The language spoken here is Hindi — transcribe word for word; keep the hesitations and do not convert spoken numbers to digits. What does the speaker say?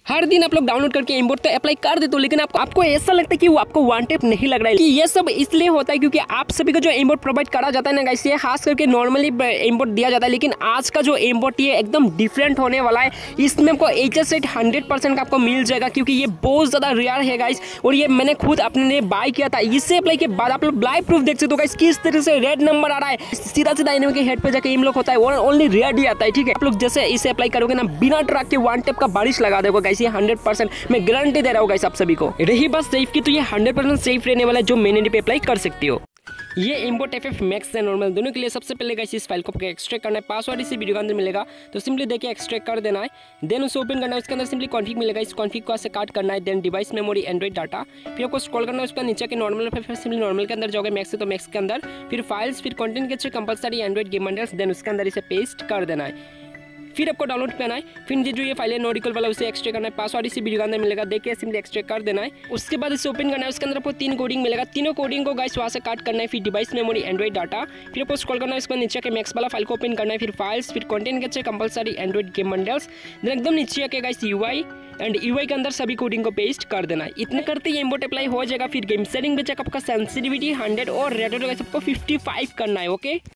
हर दिन आप लोग डाउनलोड करके इम्पोर्ट तो अप्लाई कर देते हो, लेकिन आप, आपको ऐसा लगता है कि वो आपको वन टैप नहीं लग रहा है। कि ये सब इसलिए होता है क्योंकि आप सभी को जो इम्पोर्ट प्रोवाइड करा जाता है ना गाइस, ये खास करके नॉर्मली इम्पोर्ट दिया जाता है, लेकिन आज का जो इम्पोर्ट ये एकदम डिफरेंट होने वाला है। इसमें आपको H S set hundred percent का आपको मिल जाएगा, क्योंकि ये बहुत ज़्यादा रेयर है गाइस, और ये मैंने खुद अपने बाय किया था। इससे अप्लाई के बाद आप लोग लाइव प्रूफ देख सकते हो गाइस, किस तरह से रेड नंबर आ रहा है। सीधा सीधा एनिमे के हेड पे जाके इम लोग होता है, और ओनली रेड ही आता है। ठीक है, आप लोग जैसे इसे अप्लाई करोगे ना, बिना ट्रैक के वन टैप का बारिश लगा देगा गाइस। ये हंड्रेड परसेंट मैं गारंटी दे रहा हूँ गाइस आप सभी को। रही बात सेफ की, तो ये हंड्रेड परसेंट सेफ रहने वाला है, जो मेन पे अप्लाई कर सकती हो। ये इम्पोर्ट एफ एफ मैक्स है नॉर्मल दोनों के लिए। सबसे पहले गाइस इस फाइल को एक्सट्रैक्ट करना है, पासवर्ड इसी वीडियो के अंदर मिलेगा, तो सिंपली देखिए एक्सट्रैक्ट कर देना है। देन उसे ओपन करना है, उसके अंदर सिंपली कॉन्फिग मिलेगा, इस कॉन्फिग को ऐसे काट करना है। Then device memory Android data, फिर आपको स्क्रॉल करना है, उसका नीचे के नॉर्मल पे फिर सिंपली नॉर्मल के अंदर जाओगे, मैक्स है तो मैक्स के अंदर, फिर फाइल्स, फिर कंटेंट के compulsory Android game bundles, then उसके अंदर इसे पेस्ट कर देना है। फिर आपको डाउनलोड करना है, फिर जो ये फाइल है नोट इक्वल वाला उसे एक्सट्रैक्ट करना है, पासवर्ड इसी वीडियो के अंदर मिलेगा, देखिए सिंपली एक्सट्रैक्ट कर देना है। उसके बाद इसे ओपन करना है, उसके अंदर आपको तीन कोडिंग मिलेगा, तीनों कोडिंग को गाइस वहाँ से काट करना है। फिर डिवाइस मेमोरी एंड्रॉइड डाटा, फिर आपको स्क्रॉल करना है, उसका नीचे के मैक्स वाला फाइल को ओपन करना है, फिर फाइल्स, फिर कंटेंट के compulsory Android game bundles, then एकदम नीचे आके गाइस यूआई एंड यूआई के अंदर सभी कोडिंग को पेस्ट कर देना है। इतने करते ही इम्पोर्ट अप्लाई हो जाएगा। फिर गेम सेटिंग पे चेक आपका सेंसिटिविटी हंड्रेड और रेट सबको फिफ्टी फाइव करना है। ओके।